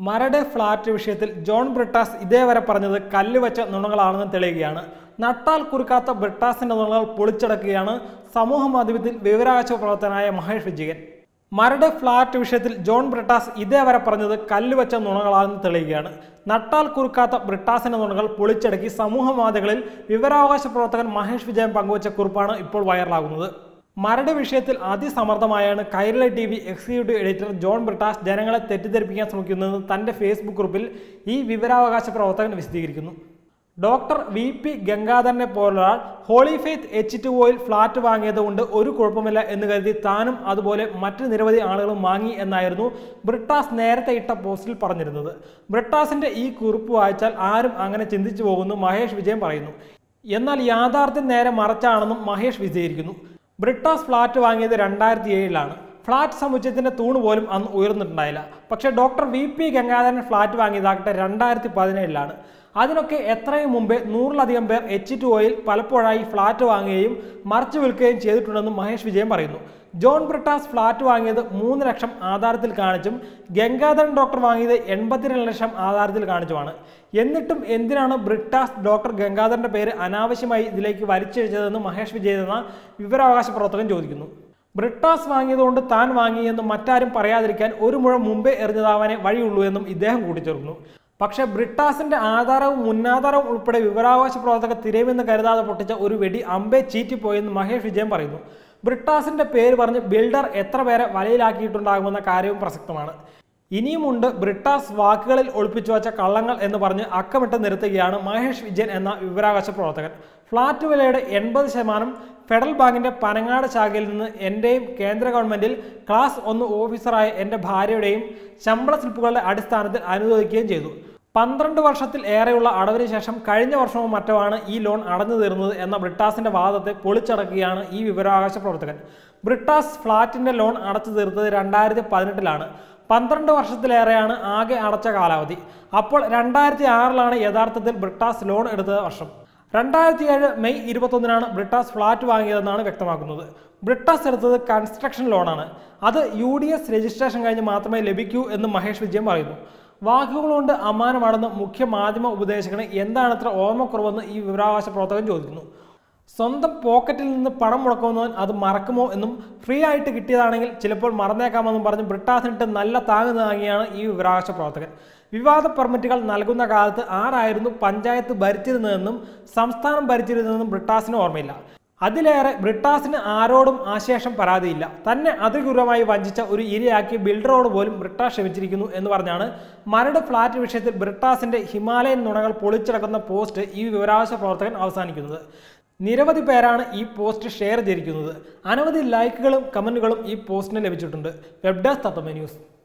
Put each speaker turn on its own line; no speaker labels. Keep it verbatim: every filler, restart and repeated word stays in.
Maradu flat വിഷയത്തിൽ ജോൺ ബ്രിട്ടാസ് ഇതേവരെ പറഞ്ഞത് കല്ലുവച്ച നുണകളാണെന്ന് തെളിയുകയാണ്. നട്ടാൽ കുറുക്കാത്ത ബ്രിട്ടാസിന്റെ നുണകൾ പൊളിച്ചടക്കുകയാണ് സമൂഹ മാധ്യമത്തിൽ വിവരാവകാശ പ്രവർത്തകനായ മഹേഷ് വിജയൻ. മരട് ഫ്ളാറ്റ് വിഷയത്തിൽ ജോൺ ബ്രിട്ടാസ് ഇതേവരെ പറഞ്ഞത് കല്ലുവച്ച നുണകളാണെന്ന് തെളിയുകയാണ്. നട്ടാൽ കുറുക്കാത്ത ബ്രിട്ടാസിന്റെ നുണകൾ പൊളിച്ചടക്കി സമൂഹ മാധ്യമങ്ങളിൽ വിവരാവകാശ പ്രവർത്തകൻ മഹേഷ് വിജയൻ പങ്കുവച്ച കുറിപ്പാണ് ഇപ്പോൾ വൈറലാകുന്നത്. മരട് വിഷയത്തിൽ അതിസമർത്ഥമായാണ് Kairali T V executive editor John Brittas ജനങ്ങളെ തെറ്റിദ്ധരിപ്പിക്കാൻ ശ്രമിക്കുന്നതെന്ന് തന്റെ ഫേസ്ബുക്ക് കുറിപ്പിൽ ഈ വിവരാവകാശ പ്രവർത്തകൻ വിശദീകരിക്കുന്നു. ഡോക്ടർ വി പി ഗംഗാധരനെ പോലൊരാൾ ഹോളി ഫെയ്ത്ത് എച്ച് ടു ഒയിൽ ഫ്ളാറ്റ് വാങ്ങിയത് കൊണ്ട് ഒരു കുഴപ്പമില്ല എന്ന് കരുതി താനും അതുപോലെ മറ്റ് നിരവധി ആളുകളും വാങ്ങി എന്നായിരുന്നു ബ്രിട്ടാസ് നേരത്തെ ഇട്ട പോസ്റ്റിൽ പറഞ്ഞിരുന്നത്. ബ്രിട്ടാസിന്റെ ഈ കുറിപ്പ് വായിച്ചാൽ ആരും അങ്ങനെ ചിന്തിച്ചു പോകുന്നു മഹേഷ് വിജയൻ പറയുന്നു. എന്നാൽ യാഥാർത്ഥ്യം നേരെ മറച്ചാണെന്നും മഹേഷ് വിശദീകരിക്കുന്നു. ബ്രിട്ടാസ് ഫ്ളാറ്റ് വാങ്ങിയത് രണ്ടായിരത്തി ഏഴിലാണ്. ഫ്ളാറ്റ് സമുച്ചയത്തിന്റെ തൂണ് പോലും അന്ന് ഉയർന്നിട്ടുണ്ടായില്ല. പക്ഷേ doctor V P Gangadharan flat വാങ്ങിയതാകട്ടെ രണ്ടായിരത്തി പതിനേഴിലാണ്. അതിനൊക്കെ എത്രയും മുമ്പേ നൂറിലധികം പേർ എച്ച് ടു ഒയിൽ പലപ്പോഴായി ഫ്ളാറ്റ് വാങ്ങുകയും മറിച്ചു വിൽക്കുകയും ചെയ്തിട്ടുണ്ടെന്ന് മഹേഷ് വിജയൻ പറയുന്നു. ജോൺ ബ്രിട്ടാസ് ഫ്ളാറ്റ് വാങ്ങിയത് മൂന്ന് ലക്ഷം ആധാരത്തിൽ കാണിച്ചും ഗംഗാധരൻ ഡോക്ടർ വാങ്ങിയത് എൺപത്തിരണ്ട് ലക്ഷം ആധാരത്തിൽ കാണിച്ചുമാണ്. എന്നിട്ടും എന്തിനാണ് ബ്രിട്ടാസ് ഡോക്ടർ ഗംഗാധരന്റെ പേര് അനാവശ്യമായി ഇതിലേക്ക് വലിച്ചിഴച്ചതെന്ന് മഹേഷ് വിജയൻ എന്ന വിവരാവകാശ പ്രവർത്തകൻ ചോദിക്കുന്നു. ബ്രിട്ടാസ് വാങ്ങിയതുകൊണ്ട് താൻ വാങ്ങിയെന്നും മറ്റാരും പറയാതിരിക്കാൻ ഒരു മുഴം മുമ്പേ എറിഞ്ഞതാവാനേ വഴിയുള്ളൂ എന്നും ഇദ്ദേഹം കൂട്ടിച്ചേർക്കുന്നു. പക്ഷേ ബ്രിട്ടാസിന്റെ ആധാരവും മുന്നാധാരവും ഉൾപ്പെടെ വിവരാവകാശ പ്രവർത്തകർ തിരയുമെന്ന് കരുതാതെ പൊട്ടിച്ച ഒരു വെടി അമ്പേ ചീറ്റിപ്പോയെന്ന് മഹേഷ് വിജയൻ പറയുന്നു. ബ്രിട്ടാസിന്റെ പേര് പറഞ്ഞ് ബിൽഡർ എത്ര പേരെ വലയിലാക്കിയിട്ടുണ്ടാകുമെന്ന കാര്യവും പ്രസക്തമാണ്. ഇനിയുമുണ്ട് ബ്രിട്ടാസ് വാക്കുകളിൽ ഒളിപ്പിച്ചു വച്ച കള്ളങ്ങൾ എന്ന് പറഞ്ഞ് അക്കമിട്ട് നിരത്തുകയാണ് മഹേഷ് വിജയൻ എന്ന വിവരാവകാശ പ്രവർത്തകൻ. ഫ്ളാറ്റ് വിലയുടെ എൺപത് ശതമാനം ഫെഡറൽ ബാങ്കിന്റെ പനങ്ങാട് ശാഖയിൽ നിന്ന് എന്റെയും കേന്ദ്ര ഗവൺമെന്റിൽ ക്ലാസ് ഒന്ന് ഓഫീസറായ എൻ്റെ ഭാര്യയുടെയും ശമ്പള സ്ലിപ്പുകളുടെ അടിസ്ഥാനത്തിൽ അനുവദിക്കുകയും ചെയ്തു. പന്ത്രണ്ട് വർഷത്തിൽ ഏറെയുള്ള അടവിന് ശേഷം കഴിഞ്ഞ വർഷവും മറ്റുമാണ് ഈ ലോൺ അടഞ്ഞു തീർന്നത് എന്ന ബ്രിട്ടാസിന്റെ വാദത്തെ പൊളിച്ചടക്കുകയാണ് ഈ വിവരാവകാശ പ്രവർത്തകൻ. ബ്രിട്ടാസ് ഫ്ളാറ്റിന്റെ ലോൺ അടച്ചു തീർത്തത് രണ്ടായിരത്തി പതിനെട്ടിലാണ്. പന്ത്രണ്ട് വർഷത്തിലേറെയാണ് ആകെ അടച്ച കാലാവധി. അപ്പോൾ രണ്ടായിരത്തി ആറിലാണ് യഥാർത്ഥത്തിൽ ബ്രിട്ടാസ് ലോൺ എടുത്ത വർഷം. രണ്ടായിരത്തി ഏഴ് മെയ് ഇരുപത്തൊന്നിനാണ് ബ്രിട്ടാസ് ഫ്ളാറ്റ് വാങ്ങിയതെന്നാണ് വ്യക്തമാക്കുന്നത്. ബ്രിട്ടാസ് എടുത്തത് കൺസ്ട്രക്ഷൻ ലോണാണ്. അത് യു ഡി എസ് രജിസ്ട്രേഷൻ കഴിഞ്ഞ് മാത്രമേ ലഭിക്കൂ എന്ന് മഹേഷ് വിജയൻ പറയുന്നു. വാക്കുകളുകൊണ്ട് അമാനമാണെന്ന് മുഖ്യ മാധ്യമ ഉപദേശകന് എന്താണ് ഇത്ര ഓർമ്മക്കുറവെന്ന് ഈ വിവരാവകാശ പ്രവർത്തകൻ ചോദിക്കുന്നു. സ്വന്തം പോക്കറ്റിൽ നിന്ന് പണം മുടക്കുന്നവൻ അത് മറക്കുമോ എന്നും ഫ്രീ ആയിട്ട് കിട്ടിയതാണെങ്കിൽ ചിലപ്പോൾ മറന്നേക്കാമെന്നും പറഞ്ഞ് ബ്രിട്ടാസിനിട്ട് നല്ല താങ്ങ് താങ്ങിയാണ് ഈ വിവരാവകാശ പ്രവർത്തകൻ. വിവാദ പെർമിറ്റുകൾ നൽകുന്ന കാലത്ത് ആരായിരുന്നു പഞ്ചായത്ത് ഭരിച്ചിരുന്നതെന്നും സംസ്ഥാനം ഭരിച്ചിരുന്നതെന്നും ബ്രിട്ടാസിന് ഓർമ്മയില്ല. അതിലേറെ ബ്രിട്ടാസിന് ആരോടും ആശേഷം പരാതിയില്ല. തന്നെ അതിക്രൂരമായി വഞ്ചിച്ച ഒരു ഇരയാക്കി ബിൽഡറോട് പോലും ബ്രിട്ടാസ് ക്ഷമിച്ചിരിക്കുന്നു എന്ന് പറഞ്ഞാണ് മരട് ഫ്ളാറ്റ് വിഷയത്തിൽ ബ്രിട്ടാസിന്റെ ഹിമാലയൻ നുണകൾ പൊളിച്ചടക്കുന്ന പോസ്റ്റ് ഈ വിവരാവകാശ പ്രവർത്തകൻ അവസാനിക്കുന്നത്. നിരവധി പേരാണ് ഈ പോസ്റ്റ് ഷെയർ ചെയ്തിരിക്കുന്നത്. അനവധി ലൈക്കുകളും കമന്റുകളും ഈ പോസ്റ്റിന് ലഭിച്ചിട്ടുണ്ട്. Web desk Tatwamayi news.